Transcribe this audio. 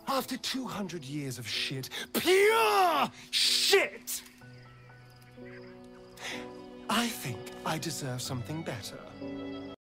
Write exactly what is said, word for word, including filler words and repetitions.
After two hundred years of shit, pure shit, I think I deserve something better.